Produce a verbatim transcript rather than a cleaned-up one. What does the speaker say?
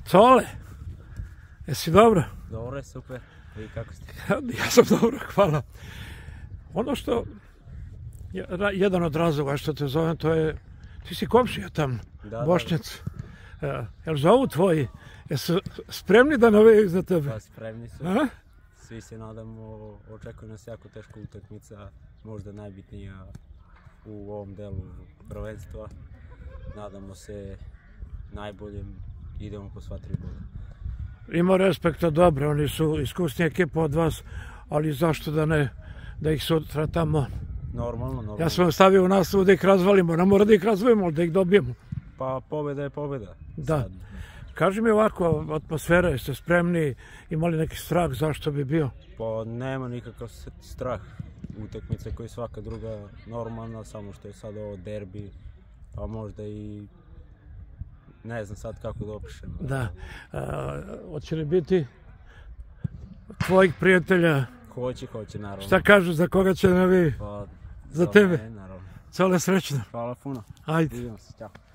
Cole, jesi dobro? Dobro je, super. Vi kako ste? Ja sam dobro, hvala. Ono što, jedan od razloga što te zovem, to je, ti si komšija tam, Da, Bošnjac. Da. Jel zovu tvoji? Jesu spremni da navijaju za tebe? Pa spremni su. A? Svi se nadamo, očekuje nas jako teška utakmica, možda najbitnija u ovom delu prvenstva. Nadamo se najboljem, idemo po sva tri boda. Ima respekta, dobro, oni su iskusni ekipa od vas, ali zašto da ne, da ih sutra tamo... Normalno, normalno. Ja sam vam stavio u nastavu da ih razvalimo, ne mora da ih razvalimo, ali da ih dobijemo. Pa pobjeda je pobjeda. Da. Sad. Kaži mi ovako, atmosfera, jeste spremni, imali neki strah, zašto bi bio? Pa nema nikakav strah. Utakmica koja je svaka druga normalna, samo što je sad ovo derbi, pa možda i ne znam sad kako da opišem. Da. A, hoće li biti tvojih prijatelja? Hoće, hoće, naravno. Šta kažu, za koga će navi? Pa, za tebe. Ne, naravno. Cole, srećno. Hvala puno. Ajde. Vidimo se, ćao.